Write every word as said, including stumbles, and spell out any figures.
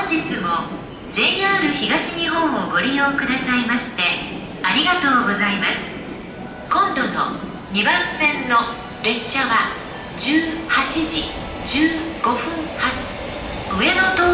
日も ジェイアール 東日本をご利用くださいましてありがとうございます。今度のにばん線の列車はじゅうはちじじゅうごふん発上野東